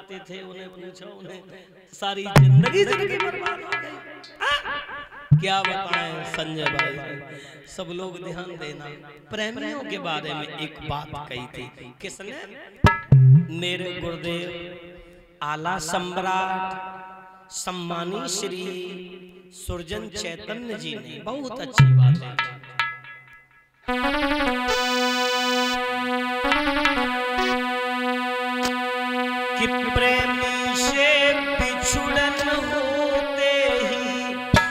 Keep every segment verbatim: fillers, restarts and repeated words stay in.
जाते थे, उन्हें पूछो, उन्हें सारी जिंदगी जिंदगी बर्बाद हो गई। क्या बताएं संजय भाई, सब लोग ध्यान देना। प्रेमियों के बारे में एक बात कही थी, किसने? मेरे गुरुदेव आला सम्राट सम्मानी श्री सुरजन चैतन्य जी ने बहुत अच्छी बात है। कि प्रेमी से बिछुड़न होते ही,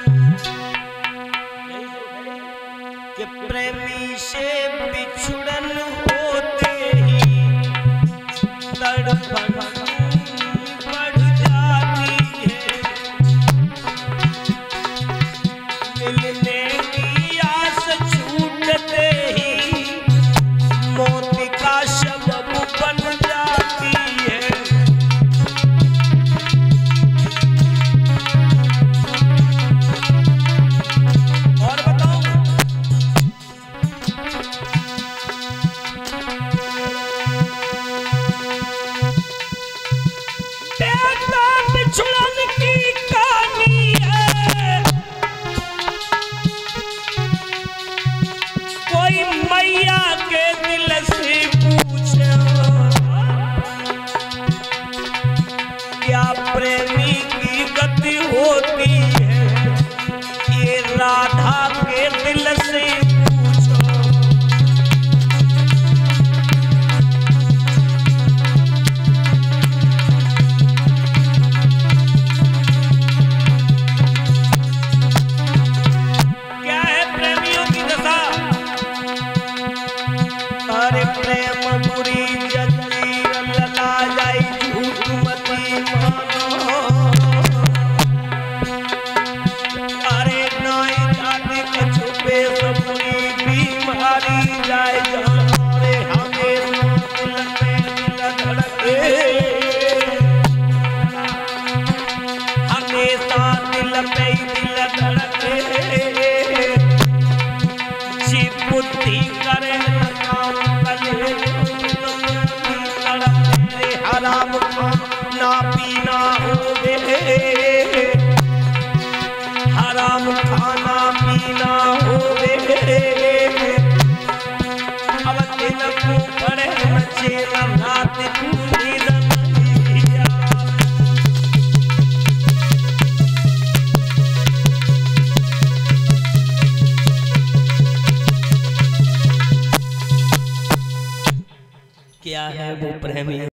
कि प्रेमी से बिछुड़न होते ही तड़पन बढ़ जाती है, मिलने की आस छूटते ही मौत का सबब बन जाती है। और बताओ, बिछुड़न की कहानी है, कोई मैया के दिल से पूछे, क्या प्रेमी की गति होती है, ये राधा के दिल से पूछो। क्या है प्रेमियों की दशा? अरे प्रेम बुरी जल्दी लला जाई झूठ मती मानो, अरे नाई जाने के छुपे सब बुरी बीमारी जाए जहाँ रे हमें दिल में दिल धड़के, हमेशा दिल पे दिल धड़के, जी बुद्धि करे हराम खाना पीना होवे, हराम खाना पीना होवे, अब दिन को पड़े बच्चे रात पूरी रतिया। क्या है वो प्रेमी?